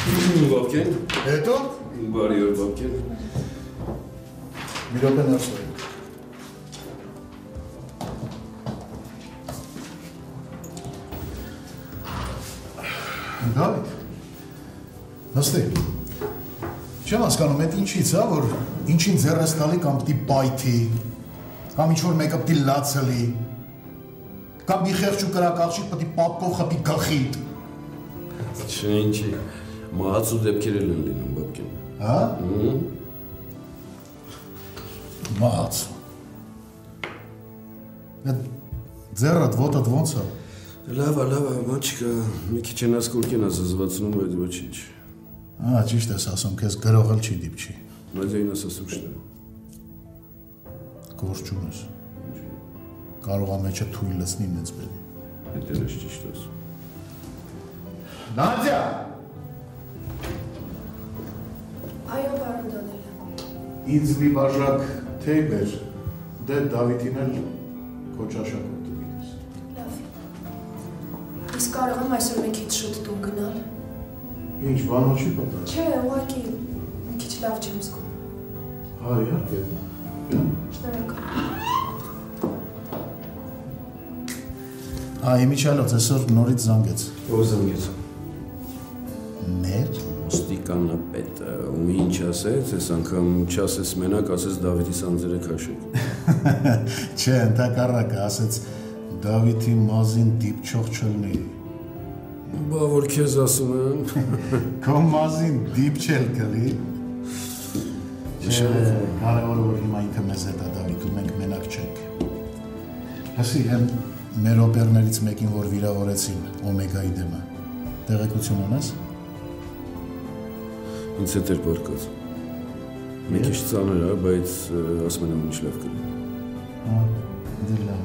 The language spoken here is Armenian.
Բաբկեն։ Հետո։ Բարի օր, Բաբկեն։ Մի րոպե ներս բերեք։ Դավիթ, նստի։ Չեմ հասկանում, այդ ինչից է, որ ինչին ձեռս տալի կամ պիտի պայթի, կամ ինչ-որ մեկը պիտի լացելի, կամ մի խեղճ ու կրակ աղջիկ պիտի պապկով խփի գլխիդ։ Չէ, ինչի, մահացու դեպքեր են լինում, Բաբկեն։ Հա? Մահացու։ Այդ ձեռդ, ոտդ ոնց է։ Լավ, մաչկա, մի քիչ են ասկորկեն ազազվացնում, այդ ոչինչ։ Ճիշտ ես ասում, քեզ գրողել չի դիպչի։ Բայց այն ասում շտա։ Գործում ես։ Կարող է մեջը թույլ լցնի ինձ բերի։ Այդ էլ ես ճիշտ ասում։ Նադյա։ Այո, պարոն Դանելյան։ Ինձ մի բաժակ թեյ բեր, դե Դավիթին էլ քո ճաշակը տվինես։ Լավ։ Իսկ կարող եմ այսօր մի քիչ շուտ տուն գնալ։ Ինչ, բանո չի պատահ։ Չէ, ուղղակի մի քիչ լավ չեմ զգում։ Հա, իհարկե։ Շնորհակալ։ Իմիջիալոց այսօր նորից զանգեց։ Ով զանգեց։ Մեր։ Ոստիկանապետը, ու ինչ ասեց, այս անգամ չասես մենակ, ասես Դավիթի սանձերը քաշեք։ Չէ, ընդհակառակը ասեց Դավիթի մազին դիպչող չլինի։ Բա որ քեզ ասում եմ։ Քո մազին դիպչել կլի։ Չէ, կարևորը որ հիմա ինքը մեզ հետ է Դավիթ ու մենք մենակ չենք։ Հասի, մեր օպերներից մեկին, որ վիրավորեցին Օմեգայի դեմը, տեղեկություն ունես։ Ինձ հետ էր բարկած։ Մի քիչ ծանր է, բայց ասում եմ ինչ լավ կլինի։ Հա, դե լավ։